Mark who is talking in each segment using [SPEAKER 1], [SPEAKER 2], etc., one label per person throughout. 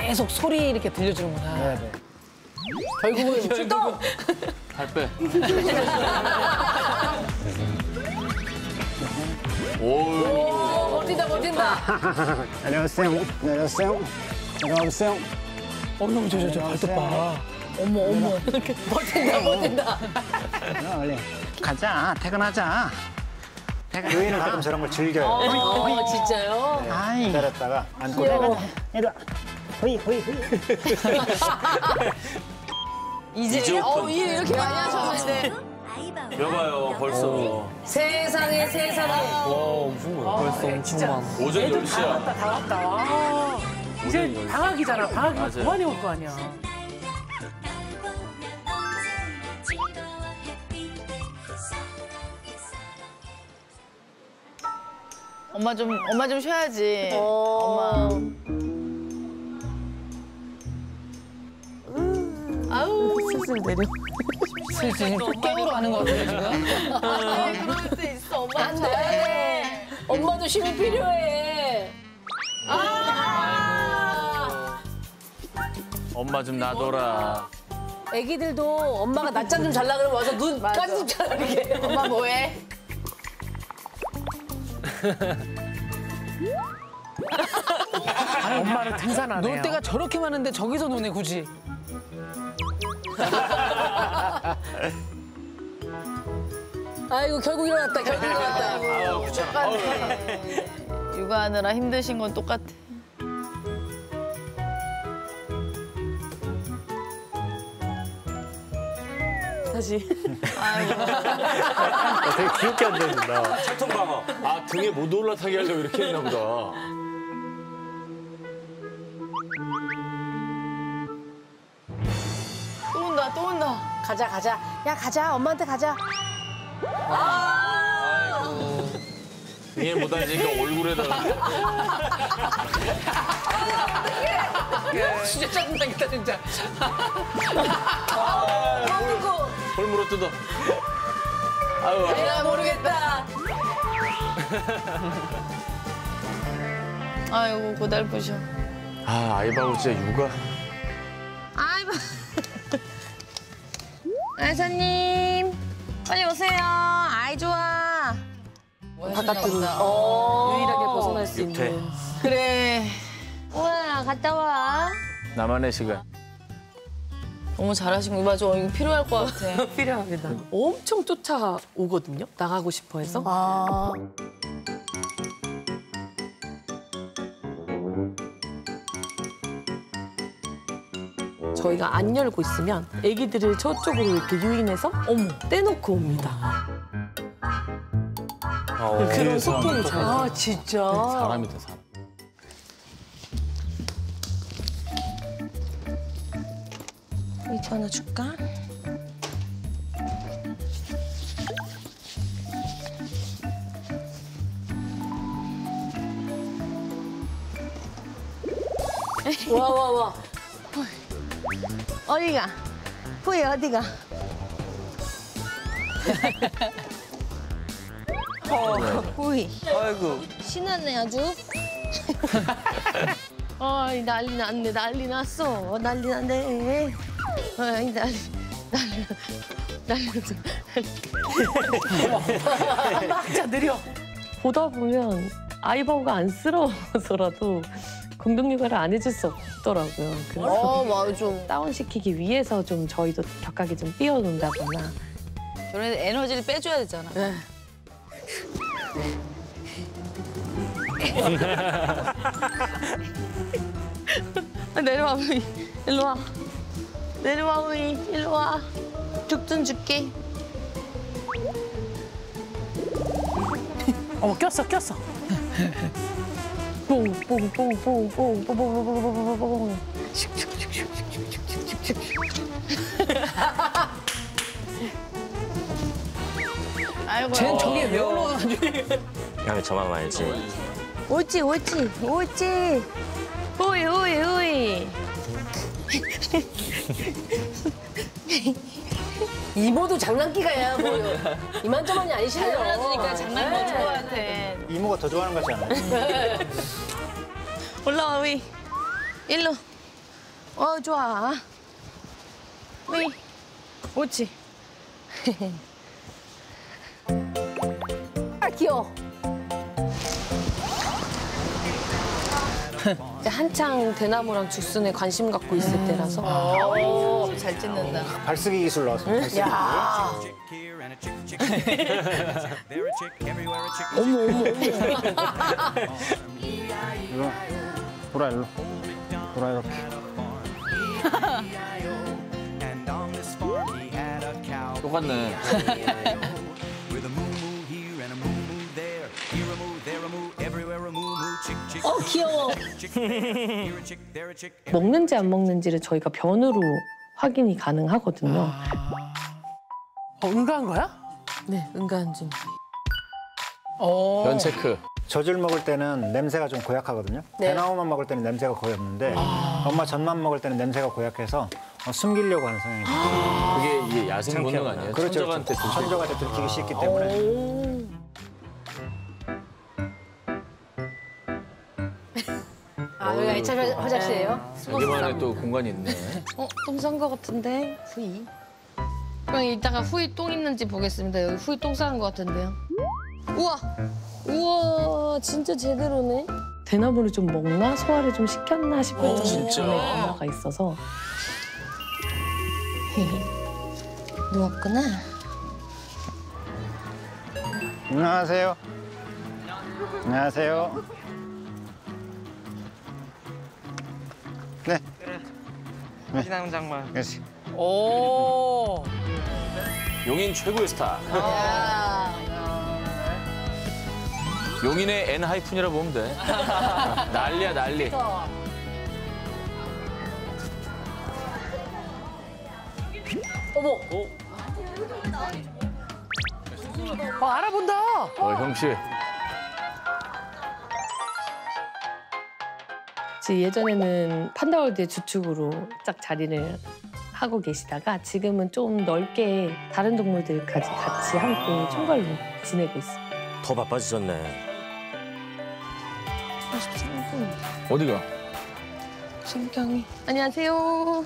[SPEAKER 1] 계속 소리 이렇게 들려주는구나.
[SPEAKER 2] 네네.
[SPEAKER 1] 결국은 출동!
[SPEAKER 3] 발 빼. 오.
[SPEAKER 1] 버틴다, 버틴다.
[SPEAKER 2] 안녕하세요. 안녕하세요. 안녕하세요.
[SPEAKER 1] 어머, 저 발톱 봐. 어머. 버틴다, 버틴다.
[SPEAKER 2] 빨리 가자. 퇴근하자. 유인은 가끔 저런 걸 즐겨요.
[SPEAKER 1] 진짜요?
[SPEAKER 2] 네,
[SPEAKER 1] 아이.
[SPEAKER 2] 기다렸다가 안고
[SPEAKER 1] 귀여워.
[SPEAKER 2] 이리 와. 호이.
[SPEAKER 1] 이제, 이렇게 많이 하셨는데.
[SPEAKER 3] 여봐요, 벌써.
[SPEAKER 1] 세상에.
[SPEAKER 3] 무슨 거야? 벌써 엄청 많아. 오전 10시야.
[SPEAKER 1] 다 왔다. 와. 이제 방학이잖아. 방학이면
[SPEAKER 3] 맞아요.
[SPEAKER 1] 그만이 올 거 아니야.
[SPEAKER 4] 엄마 좀 쉬어야지. 엄마. 아우.
[SPEAKER 1] 슬슬 내려. 슬슬 깨우러 가는 거 같아요, 지금.
[SPEAKER 4] 그럴 수 있어. 엄마
[SPEAKER 1] 안 돼. 엄마도 쉼이 필요해.
[SPEAKER 3] 엄마 좀 놔둬라.
[SPEAKER 1] 애기들도 엄마가 낮잠 좀 잘라 그러면 와서 눈 깜짝이야, 이렇게.
[SPEAKER 4] 엄마 뭐해?
[SPEAKER 1] 엄마는 등산하네요. 놀 때가 저렇게 많은데 저기서 노네, 굳이. 아이고, 결국 일어났다.
[SPEAKER 3] 아우, 귀찮아.
[SPEAKER 4] 육아하느라 힘드신 건 똑같아.
[SPEAKER 1] 다시.
[SPEAKER 3] 되게 귀엽게 앉아있는다. 차통방어. 아, 등에 못 올라타게 하려고 이렇게 했나 보다.
[SPEAKER 4] 또 온다.
[SPEAKER 1] 가자. 야, 가자. 엄마한테 가자.
[SPEAKER 3] 등에 못 앉으니까 얼굴에다가.
[SPEAKER 1] 진짜 짜증나겠다, 진짜.
[SPEAKER 3] 볼 물어 뜯어. 아유,
[SPEAKER 1] 내가 모르겠다.
[SPEAKER 4] 아이고 고달프셔.
[SPEAKER 3] 아, 아이바고 진짜 육아.
[SPEAKER 5] 아이고. 아이사님, 빨리 오세요. 아이 좋아.
[SPEAKER 1] 바깥으로 유일하게 벗어날 수
[SPEAKER 3] 육퇴.
[SPEAKER 1] 있는.
[SPEAKER 4] 그래.
[SPEAKER 5] 우와, 갔다 와.
[SPEAKER 3] 나만의 시간.
[SPEAKER 4] 너무 잘하신 거 맞아. 이거 필요할 것 같아.
[SPEAKER 1] 필요합니다. 엄청 쫓아오거든요. 나가고 싶어 해서. 저희가 안 열고 있으면 애기들을 저쪽으로 이렇게 유인해서 떼놓고 옵니다. 그런 소통이 잘 돼요. 진짜?
[SPEAKER 3] 사람이다, 사람.
[SPEAKER 5] 이거 하나 줄까?
[SPEAKER 1] 와.
[SPEAKER 5] 어디가? 후이 어디가? 후이.
[SPEAKER 3] 아이고.
[SPEAKER 5] 신났네 아주. 어이 난리 났네, 난리 났어. 난리 났네. 어이 난리 났어.
[SPEAKER 1] 진짜 느려.
[SPEAKER 6] 보다 보면 아이바오가 안쓰러워서라도 공동육아를 안 해줄 수 없더라고요. 그래서
[SPEAKER 4] 맞아.
[SPEAKER 6] 다운시키기 위해서 좀 저희도 격하게 좀 뛰어논다거나.
[SPEAKER 4] 저런 에너지를 빼줘야 되잖아.
[SPEAKER 5] 내려와 우이. 일로 와. 내려와 우이. 일로 와. 죽 좀 줄게.
[SPEAKER 1] 꼈어.
[SPEAKER 6] 뽕뽕뽕뽕뽕뽕뽕뽕뽕뽕뽕.
[SPEAKER 4] 아이고.
[SPEAKER 1] 쟤는 저기 왜 올라가가지고.
[SPEAKER 3] 그냥 저만 알지.
[SPEAKER 5] 옳지. 후이.
[SPEAKER 1] 이모도 장난기가야 뭐 이만저만이 아니시네요.
[SPEAKER 4] 잘 놀아주니까 장난 못 것 같아.
[SPEAKER 2] 이모가 더 좋아하는 것 같지 않아요?
[SPEAKER 5] 올라와 우이. 일로. 좋아. 네. 옳지.
[SPEAKER 4] 아, 귀여워.
[SPEAKER 1] 이제 한창 대나무랑 죽순에 관심 갖고 있을 때라서
[SPEAKER 4] 잘 찍는다.
[SPEAKER 2] 발쓰기 기술 나왔습니다. 발쓰기.
[SPEAKER 1] 야
[SPEAKER 2] 일로. 돌아, 일로. 돌아, 이렇게.
[SPEAKER 3] 똑같네.
[SPEAKER 4] 귀여워.
[SPEAKER 6] 먹는지 안 먹는지를 저희가 변으로 확인이 가능하거든요.
[SPEAKER 7] 응가한 거야?
[SPEAKER 1] 네, 은가한 준비.
[SPEAKER 3] 면 체크.
[SPEAKER 2] 젖을 먹을 때는 냄새가 좀 고약하거든요. 대나무만 먹을 때는 냄새가 거의 없는데 엄마 젖만 먹을 때는 냄새가 고약해서 숨기려고 하는 성향이 있어요.
[SPEAKER 3] 그게 이게 야생 본능 아니에요?
[SPEAKER 2] 그렇죠.
[SPEAKER 3] 천적한테 들키고.
[SPEAKER 2] 천적한테 들키기 쉽기 때문에.
[SPEAKER 4] 여기가 2차 화장실이에요?
[SPEAKER 3] 여기만의 또 공간이 있네.
[SPEAKER 1] 똥 싼 거 같은데.
[SPEAKER 5] 후이. 그럼 이따가 후이 똥 있는지 보겠습니다. 여기 후이 똥 싸는 것 같은데요. 우와.
[SPEAKER 1] 우와, 진짜 제대로네.
[SPEAKER 6] 대나무를 좀 먹나 소화를 좀 시켰나 싶을 정도의
[SPEAKER 3] 진짜?
[SPEAKER 6] 변화가 있어서
[SPEAKER 5] 누웠구나.
[SPEAKER 2] 안녕하세요. 안녕하세요. 네.
[SPEAKER 7] 기남 장관.
[SPEAKER 2] 그렇지.
[SPEAKER 7] 오.
[SPEAKER 3] 용인 최고의 스타. 용인의 N-이라 보면 돼. 난리야, 난리.
[SPEAKER 7] 알아본다.
[SPEAKER 3] 형씨.
[SPEAKER 6] 예전에는 판다월드의 주축으로 쫙 자리를 하고 계시다가 지금은 좀 넓게 다른 동물들까지 같이 함께 총괄로 지내고 있습니다.
[SPEAKER 8] 더 바빠지셨네.
[SPEAKER 5] 43분.
[SPEAKER 3] 어디가?
[SPEAKER 5] 신경이. 안녕하세요.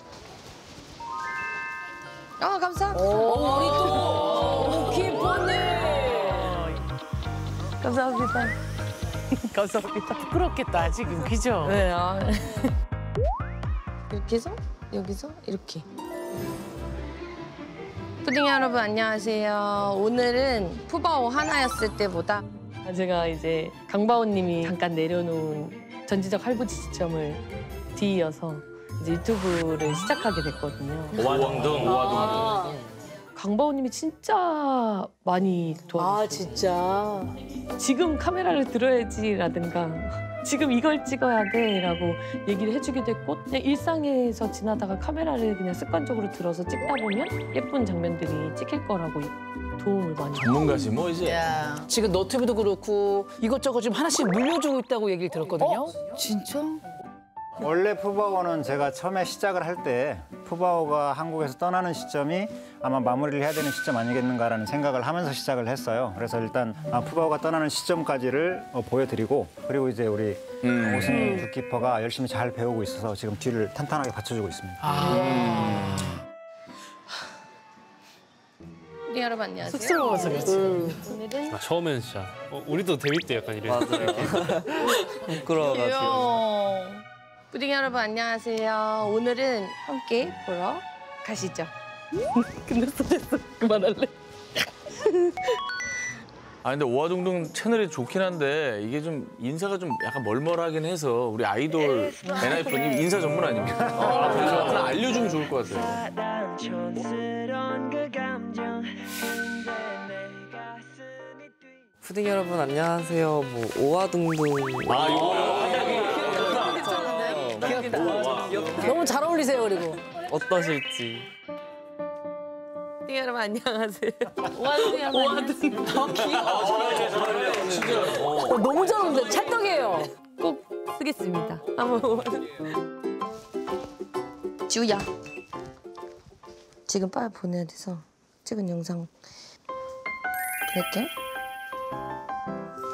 [SPEAKER 5] 감사합니다.
[SPEAKER 4] 우리 또 기뻐네.
[SPEAKER 5] 감사합니다.
[SPEAKER 7] 감사합니다. 부끄럽겠다 지금 그죠?
[SPEAKER 1] 네,
[SPEAKER 5] 이렇게 해서 여기서 이렇게. 푸딩 여러분 안녕하세요. 오늘은 푸바오 하나였을 때보다
[SPEAKER 6] 제가 이제 강바오님이 잠깐 내려놓은 전지적 할부지 시점을 뒤이어서 이제 유튜브를 시작하게 됐거든요.
[SPEAKER 8] 오화동등.
[SPEAKER 6] 강바오님이 진짜 많이 도와주셨어요.
[SPEAKER 4] 진짜.
[SPEAKER 6] 지금 카메라를 들어야지라든가 지금 이걸 찍어야 돼라고 얘기를 해주기도 했고 그냥 일상에서 지나다가 카메라를 그냥 습관적으로 들어서 찍다 보면 예쁜 장면들이 찍힐 거라고 도움을 많이
[SPEAKER 3] 전문가지 뭐 이제.
[SPEAKER 7] 지금 너튜브도 그렇고 이것저것 좀 하나씩 물려주고 있다고 얘기를 들었거든요.
[SPEAKER 4] 진짜?
[SPEAKER 2] 원래 푸바오는 제가 처음에 시작을 할 때 푸바오가 한국에서 떠나는 시점이 아마 마무리를 해야 되는 시점 아니겠는가라는 생각을 하면서 시작을 했어요. 그래서 일단 푸바오가 떠나는 시점까지를 보여드리고 그리고 이제 우리 오승민 뷰키퍼가 열심히 잘 배우고 있어서 지금 뒤를 탄탄하게 받쳐주고 있습니다.
[SPEAKER 5] 푸딩 여러분 안녕하세요.
[SPEAKER 7] 쑥스러워서 그렇지.
[SPEAKER 5] 오늘은
[SPEAKER 9] 처음에는 진짜 우리도 재밌대 약간 이래.
[SPEAKER 8] 부끄러워가지고.
[SPEAKER 5] 푸딩 여러분 안녕하세요. 오늘은 함께 보러 가시죠.
[SPEAKER 6] 끝났어 됐어 그만할래.
[SPEAKER 3] 근데 오화동동 채널이 좋긴 한데 이게 좀 인사가 좀 약간 멀멀하긴 해서 우리 아이돌 N-님 인사 전문 아닙니까? 그래서 하나 알려주면 좋을 것 같아요.
[SPEAKER 8] 푸딩 여러분 안녕하세요. 뭐 오화동동.
[SPEAKER 4] 너무 잘 어울리세요, 그리고.
[SPEAKER 8] 어떠실지.
[SPEAKER 1] 푸딩 여러분 안녕하세요.
[SPEAKER 5] 오아둥
[SPEAKER 4] 너무 잘 어울린다. 찰떡이에요.
[SPEAKER 1] 꼭 쓰겠습니다. 한번
[SPEAKER 5] 지우야. 지금 빨리 보내야 돼서 찍은 영상 보낼게.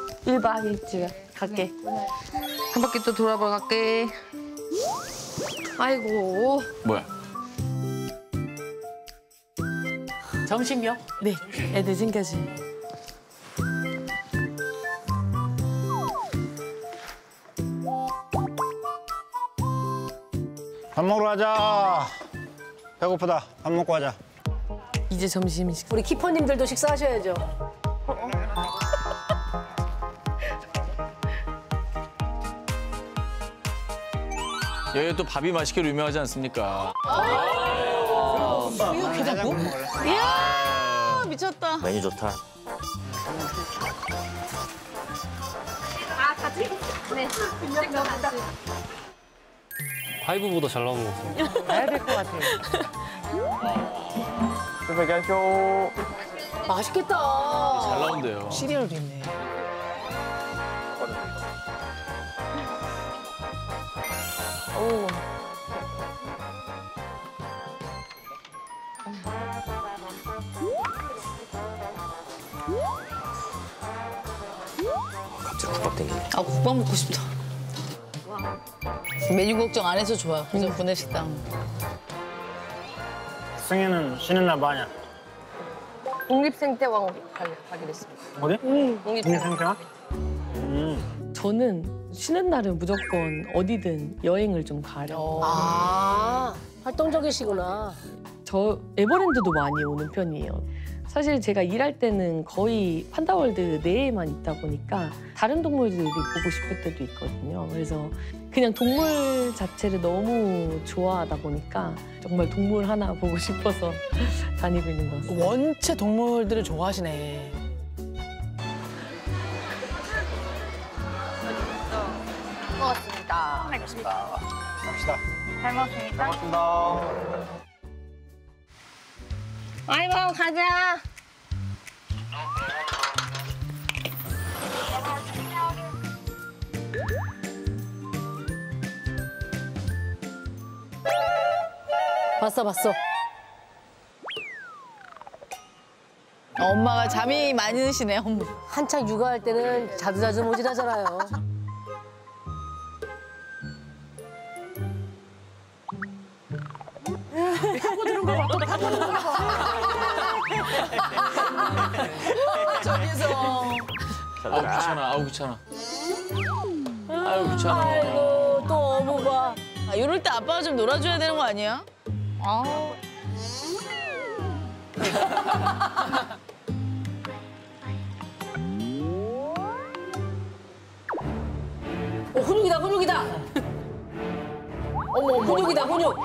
[SPEAKER 6] 1박 2일 갈게.
[SPEAKER 5] 한 바퀴 또 돌아보러 갈게. 아이고.
[SPEAKER 3] 뭐야?
[SPEAKER 7] 점심이요?
[SPEAKER 6] 네, 애들 챙겨지.
[SPEAKER 2] 밥 먹으러 가자. 배고프다. 밥 먹고 가자.
[SPEAKER 6] 이제 점심 식사.
[SPEAKER 7] 우리 키퍼님들도 식사하셔야죠.
[SPEAKER 3] 여기 또 밥이 맛있기로 유명하지 않습니까?
[SPEAKER 7] 이거 괜찮고?
[SPEAKER 5] 이야, 미쳤다.
[SPEAKER 8] 메뉴 좋다.
[SPEAKER 9] 파이브보다 잘 나오는 것 같아요.
[SPEAKER 7] 가야 될 것 같아요. 맛있겠다.
[SPEAKER 3] 잘 나온대요.
[SPEAKER 7] 시리얼도 있네.
[SPEAKER 4] 오.
[SPEAKER 8] 갑자기 국밥 땡기네.
[SPEAKER 4] 아, 국밥 먹고 싶다. 메뉴 걱정 안 해서 좋아. 그래서 구내식당.
[SPEAKER 2] 승희는 쉬는 날 뭐하냐?
[SPEAKER 5] 독립생태관 가기로 했습니다.
[SPEAKER 2] 어디?
[SPEAKER 5] 독립생태관.
[SPEAKER 6] 저는 쉬는 날은 무조건 어디든 여행을 좀 가려고.
[SPEAKER 7] 아, 활동적이시구나.
[SPEAKER 6] 저 에버랜드도 많이 오는 편이에요. 사실 제가 일할 때는 거의 판다월드 내에만 있다 보니까 다른 동물들이 보고 싶을 때도 있거든요. 그래서 그냥 동물 자체를 너무 좋아하다 보니까 정말 동물 하나 보고 싶어서 다니고 있는 것 같습니다.
[SPEAKER 7] 원체 동물들을 좋아하시네.
[SPEAKER 5] 고맙습니다.
[SPEAKER 2] 갑시다.
[SPEAKER 5] 잘 먹었습니다.
[SPEAKER 2] 고맙습니다.
[SPEAKER 5] 아이고, 가자.
[SPEAKER 7] 봤어.
[SPEAKER 4] 엄마가 잠이 많이 드시네, 엄마.
[SPEAKER 7] 한창 육아할 때는 자주자주 모질하잖아요.
[SPEAKER 4] 저기서.
[SPEAKER 3] 아우 귀찮아. 아우 귀찮아. 아유 귀찮아.
[SPEAKER 7] 아이고, 또 어부 봐.
[SPEAKER 4] 아, 이럴 때 아빠가 좀 놀아줘야 되는 거 아니야? 아.
[SPEAKER 7] 훈육이다. 어머, 훈육이다, 훈육.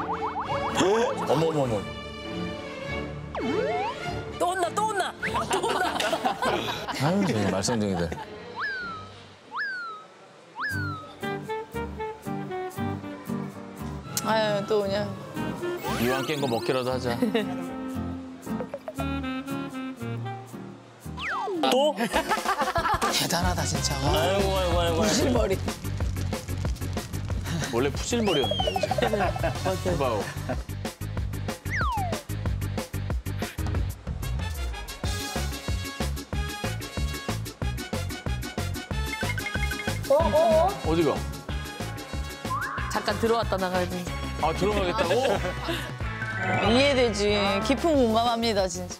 [SPEAKER 3] 어머머머.
[SPEAKER 7] 또 온나.
[SPEAKER 3] 아유 저기 말썽쟁이들.
[SPEAKER 4] 아유, 또 그냥.
[SPEAKER 3] 이왕 깬 거 먹기라도 하자.
[SPEAKER 9] 또?
[SPEAKER 7] 대단하다, 진짜.
[SPEAKER 3] 아이고.
[SPEAKER 7] 무실머리.
[SPEAKER 3] 원래 푸실머리였는데. 맞아요. 봐요. 어디가?
[SPEAKER 6] 잠깐 들어왔다 나가야 돼.
[SPEAKER 3] 아 들어가겠다고?
[SPEAKER 4] 이해되지. 깊은 공감합니다, 진짜.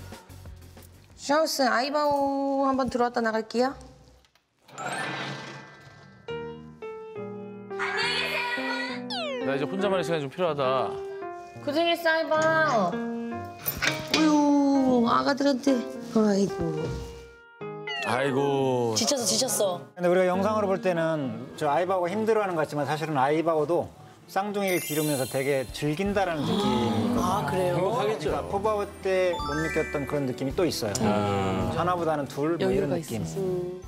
[SPEAKER 5] 샤우스 아이바오 한번 들어왔다 나갈게요.
[SPEAKER 3] 나 이제 혼자만의 시간이 좀 필요하다.
[SPEAKER 5] 고생했어, 아이바오. 어휴, 아가들한테. 아이고.
[SPEAKER 7] 지쳤어.
[SPEAKER 2] 근데 우리가 영상으로 볼 때는 저 아이바오가 힘들어하는 것 같지만 사실은 아이바오도 쌍둥이를 기르면서 되게 즐긴다라는 느낌이 있거든요.
[SPEAKER 7] 아, 그래요?
[SPEAKER 2] 그러니까 푸바오 때 못 느꼈던 그런 느낌이 또 있어요. 하나보다는 둘, 뭐 이런
[SPEAKER 6] 여유가
[SPEAKER 2] 느낌.
[SPEAKER 6] 있어서.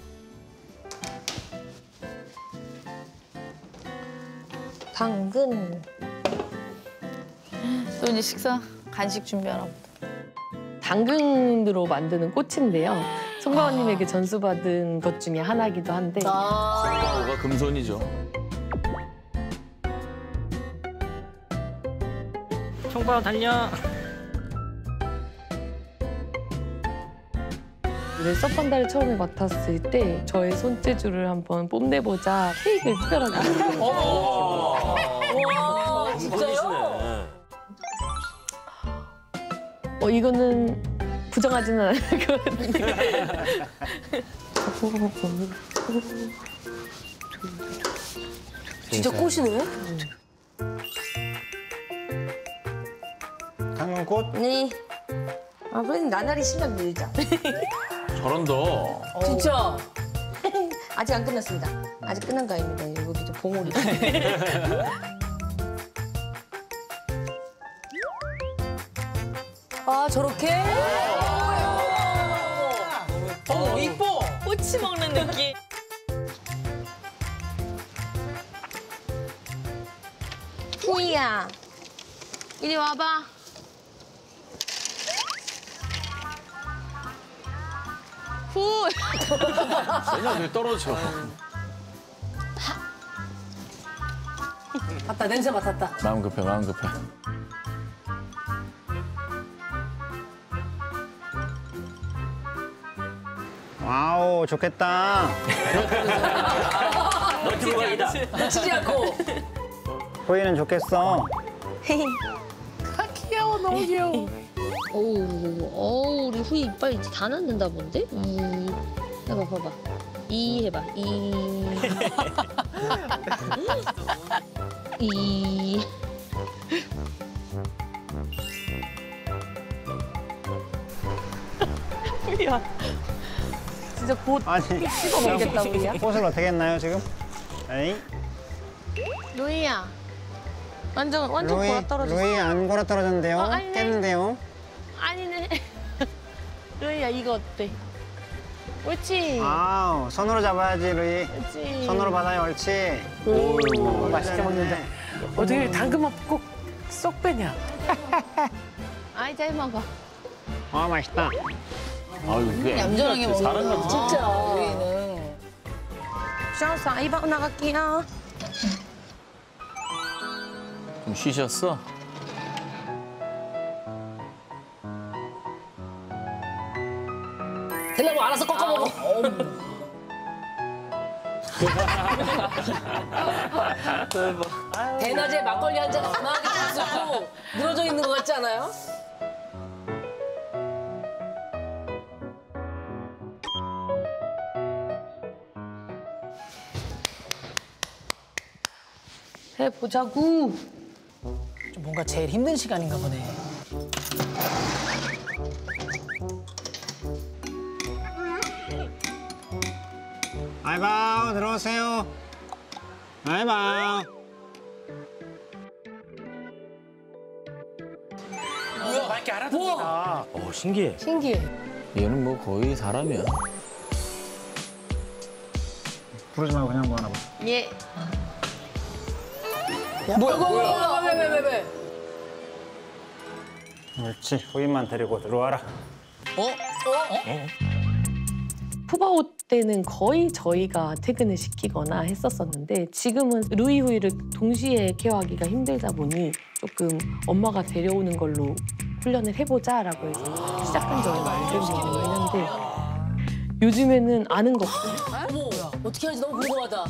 [SPEAKER 5] 당근.
[SPEAKER 4] 또 이제 식사, 간식 준비하나 보다.
[SPEAKER 6] 당근으로 만드는 꽃인데요. 송가호님에게 전수받은 것 중에 하나이기도 한데
[SPEAKER 3] 송가호가 금손이죠.
[SPEAKER 9] 총바오 달려.
[SPEAKER 6] 섭판다를 처음에 맡았을 때 저의 손재주를 한번 뽐내보자 케이크를 특별하게
[SPEAKER 7] 와.
[SPEAKER 6] 이거는 부정하지는 않을 거거든요.
[SPEAKER 7] 진짜 꽃이네.
[SPEAKER 2] 당근꽃?
[SPEAKER 5] 네. 아, 그럼 나날이 실력 늘자.
[SPEAKER 3] 저런다.
[SPEAKER 7] 진짜.
[SPEAKER 5] 아직 안 끝났습니다. 아직 끝난 거 아닙니다. 여기도 봉오리.
[SPEAKER 7] 아, 저렇게? 어머, 이뻐.
[SPEAKER 4] 꼬치 먹는 느낌.
[SPEAKER 5] 후이야. 이리 와봐. 후.
[SPEAKER 3] 그냥 왜 떨어져.
[SPEAKER 7] 맞다, 냄새 맡았다.
[SPEAKER 3] 마음 급해, 마음 급해.
[SPEAKER 2] 와우, 좋겠다.
[SPEAKER 7] 치지 않고.
[SPEAKER 2] 호이는 좋겠어.
[SPEAKER 5] 귀여워, 너무 귀여워. 어우, 우리 후이 이빨 이제 다 낳는다 본데? 해봐, 봐봐. 이 해봐. 이.
[SPEAKER 6] 야, 진짜 곧
[SPEAKER 2] 아니,
[SPEAKER 6] 씹어 먹겠다 우리야.
[SPEAKER 2] 꽃을 어떻게 했나요, 지금? 에이?
[SPEAKER 5] 루이야. 완전 골아 떨어졌어.
[SPEAKER 2] 루이 안 골아 떨어졌는데요?
[SPEAKER 5] 아니네.
[SPEAKER 2] 깼는데요?
[SPEAKER 5] 아니네. 루이야, 이거 어때? 옳지.
[SPEAKER 2] 아우, 손으로 잡아야지, 루이.
[SPEAKER 5] 옳지.
[SPEAKER 2] 손으로 받아요, 옳지. 맛있게 먹는다.
[SPEAKER 1] 어떻게 당근만 꼭 쏙 빼냐?
[SPEAKER 5] 아이, 잘 먹어.
[SPEAKER 2] 아, 맛있다.
[SPEAKER 3] 아유, 이게
[SPEAKER 4] 얌전하게 먹는
[SPEAKER 3] 사람
[SPEAKER 4] 거.
[SPEAKER 3] 같아.
[SPEAKER 7] 진짜. 우리는.
[SPEAKER 5] 쉬었어. 이방 나갈게요.
[SPEAKER 3] 좀 쉬셨어?
[SPEAKER 7] 되려고 알아서 꺾어 먹어. 대낮에 막걸리 한 잔 가만하게 잡수고 늘어져 있는 것 같지 않아요?
[SPEAKER 5] 해보자구.
[SPEAKER 7] 좀 뭔가 제일 힘든 시간인가 보네.
[SPEAKER 2] 아이바우, 들어오세요. 아이바우.
[SPEAKER 9] 신기해.
[SPEAKER 5] 신기해.
[SPEAKER 3] 얘는 뭐 거의 사람이야.
[SPEAKER 2] 부르지 말고 그냥 뭐 하나 봐.
[SPEAKER 5] 예.
[SPEAKER 7] 뭐야? 왜?
[SPEAKER 2] 옳지, 후임만 데리고 들어와라.
[SPEAKER 6] 푸바오 때는 거의 저희가 퇴근을 시키거나 했었었는데 지금은 루이 후이를 동시에 케어하기가 힘들다 보니 조금 엄마가 데려오는 걸로 훈련을 해보자라고 해서 시작한 지 얼마 안 되긴 했는데 요즘에는 아는 거 없어요.
[SPEAKER 7] 어머, 어떻게 하는지 너무 궁금하다.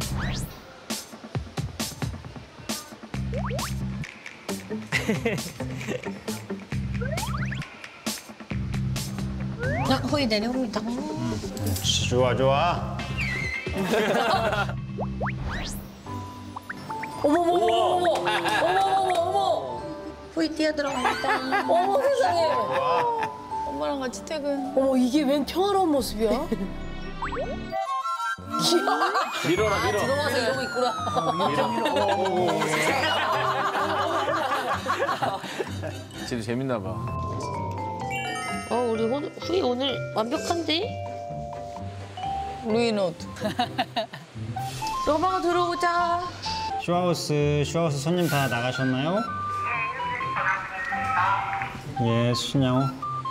[SPEAKER 5] 후이 내려옵니다.
[SPEAKER 2] 좋아, 좋아.
[SPEAKER 7] 어머.
[SPEAKER 5] 후이 뛰어들어갑니다.
[SPEAKER 7] 어머 세상에.
[SPEAKER 4] 엄마랑 같이 퇴근.
[SPEAKER 7] 어머 이게 웬 평화로운 모습이야?
[SPEAKER 3] 밀어라, 밀어.
[SPEAKER 7] 들어와서 이러고 있구나.
[SPEAKER 3] 진짜 재밌나 봐.
[SPEAKER 5] 우리 후이 오늘 완벽한데?
[SPEAKER 4] 루이는 어떡해?
[SPEAKER 5] 로바가 들어오자.
[SPEAKER 2] 슈하우스 손님 다 나가셨나요? 예, 수냐오.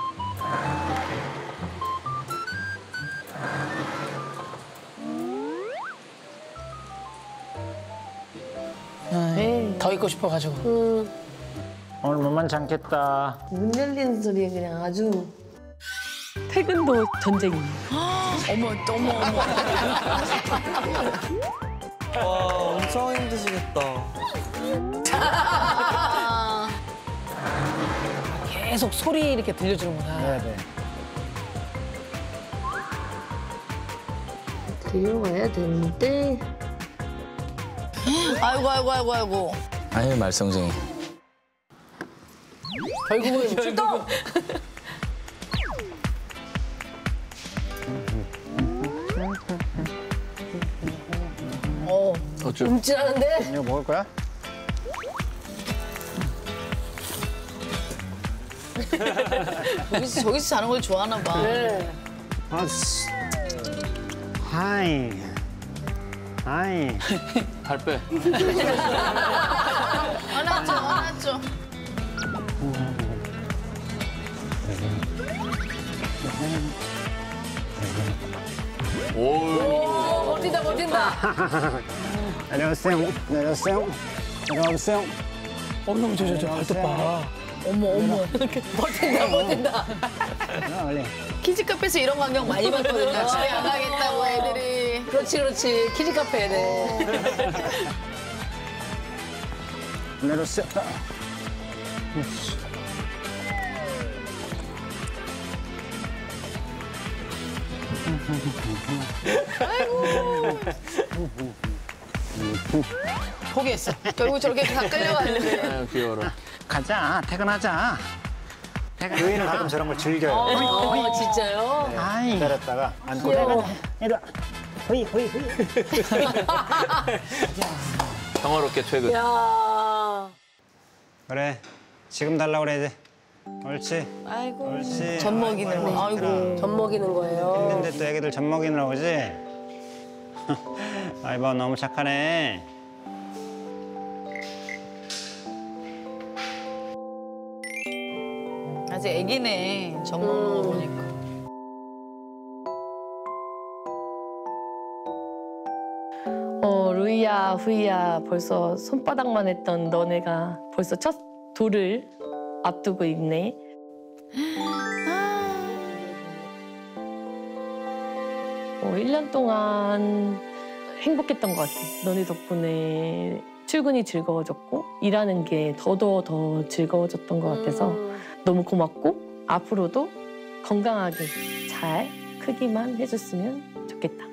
[SPEAKER 7] 더 있고 싶어가지고.
[SPEAKER 2] 오늘 만만치 않겠다.
[SPEAKER 5] 문 열리는 소리에 그냥 아주.
[SPEAKER 6] 퇴근도 전쟁이에요.
[SPEAKER 4] 어머.
[SPEAKER 8] 와, 엄청 힘드시겠다.
[SPEAKER 7] 계속 소리 이렇게 들려주는구나.
[SPEAKER 2] 네네.
[SPEAKER 5] 들려와야 되는데.
[SPEAKER 4] 아이고 아이고 아이고 아이고.
[SPEAKER 3] 아유 말썽쟁이.
[SPEAKER 7] 결국은 출동.
[SPEAKER 3] 어쩔.
[SPEAKER 7] 움찔하는데.
[SPEAKER 2] 이거 먹을 거야?
[SPEAKER 4] 저기서 자는 걸 좋아하나 봐.
[SPEAKER 7] 네.
[SPEAKER 2] 하이. 하이.
[SPEAKER 3] 발 빼.
[SPEAKER 4] 안았죠 안았죠.
[SPEAKER 3] 오.
[SPEAKER 7] 버틴다 버틴다.
[SPEAKER 2] 안녕하세요. 안녕하세요. 안녕하세요.
[SPEAKER 7] 너무 저 발톱 봐.
[SPEAKER 4] 어머 어머.
[SPEAKER 7] 버틴다 버틴다.
[SPEAKER 2] 원래.
[SPEAKER 4] 키즈 카페에서 이런 광경 많이 봤거든요. 집에 안 가겠다고 애들이.
[SPEAKER 7] 그렇지 그렇지. 키즈 카페 네.
[SPEAKER 2] 안녕하세요.
[SPEAKER 4] 포기했어. 결국 저렇게 다 끌려갔는데.
[SPEAKER 3] 아유 귀여워라.
[SPEAKER 2] 가자. 퇴근하자. 유인은 가끔 저런 걸 즐겨요.
[SPEAKER 7] 진짜요?
[SPEAKER 2] 아이. 기다렸다가 안고 내가 이리 와. 호이 호이 호이.
[SPEAKER 3] 평화롭게 퇴근.
[SPEAKER 7] 야.
[SPEAKER 2] 그래. 지금 달라고 그래 이제. 옳지.
[SPEAKER 4] 아이고.
[SPEAKER 2] 옳지.
[SPEAKER 4] 젖 먹이는 거. 아이고.
[SPEAKER 7] 젖 먹이는 거예요.
[SPEAKER 2] 힘든데 또 애기들 젖 먹이느라고 그러지? 아이고 너무 착하네.
[SPEAKER 4] 아직 애기네. 젖 먹는 거 보니까.
[SPEAKER 6] 루이야, 후이야, 벌써 손바닥만 했던 너네가 벌써 첫 돌을 앞두고 있네. 1년 동안 행복했던 것 같아. 너네 덕분에 출근이 즐거워졌고 일하는 게 더 즐거워졌던 것 같아서 너무 고맙고 앞으로도 건강하게 잘 크기만 해줬으면 좋겠다.